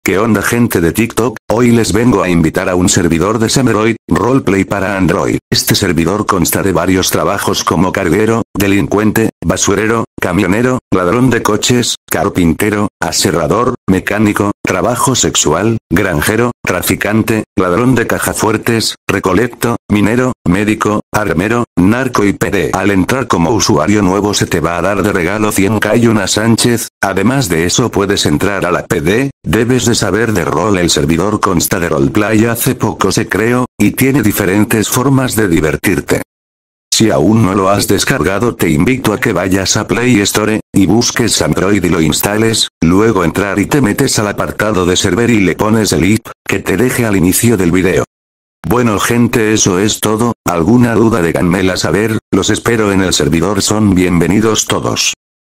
¿Qué onda gente de TikTok? Hoy les vengo a invitar a un servidor de Semeroid, Roleplay para Android. Este servidor consta de varios trabajos como carguero, delincuente, basurero, camionero, ladrón de coches, carpintero, aserrador, mecánico, trabajo sexual, granjero, traficante, ladrón de cajafuertes, recolecto, minero, médico, armero, narco y PD. Al entrar como usuario nuevo se te va a dar de regalo 100k y una Sánchez. Además de eso puedes entrar a la PD, debes de saber de rol. El servidor consta de roleplay, hace poco se creó, y tiene diferentes formas de divertirte. Si aún no lo has descargado te invito a que vayas a Play Store, y busques Android y lo instales, luego entrar y te metes al apartado de server y le pones el IP, que te deje al inicio del video. Bueno gente, eso es todo. ¿Alguna duda? Déganmela saber, los espero en el servidor, son bienvenidos todos.